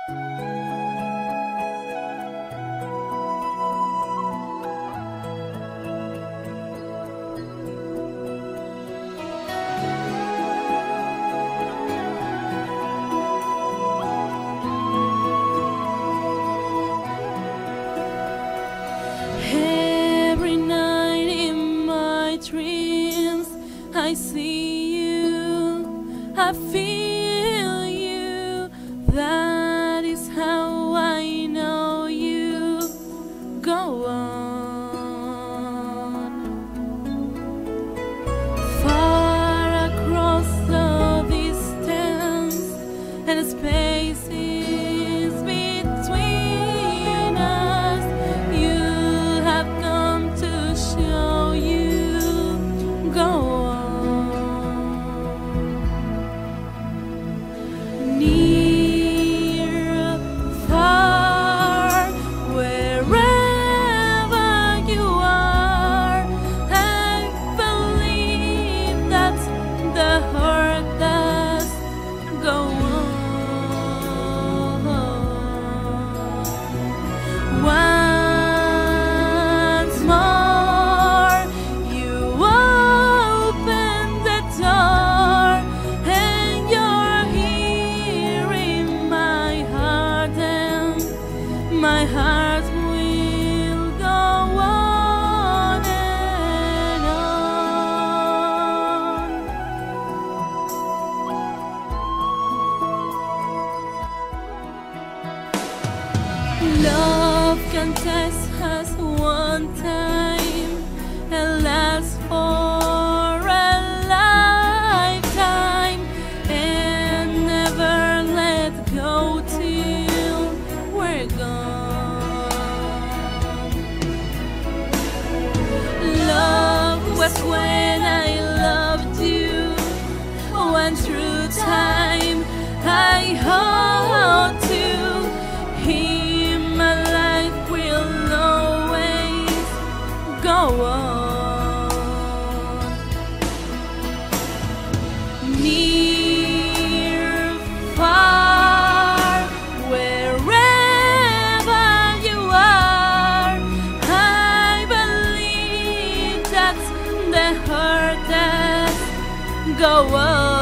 Every night in my dreams I see you, I feel you. That is how I know you. Go on. Far across the distance and spaces between us, you have come to show you. Go on. Near, far, wherever you are, I believe that the heart does go on. Once more, you open the door, and you're here in my heart, and my heart will go on and on. Love can test us one time and last for a lifetime, and never let go till we're gone. Love was when I loved you, when through time I hold to him. My life will always go on. Near, far, wherever you are, I believe that the heart does go on.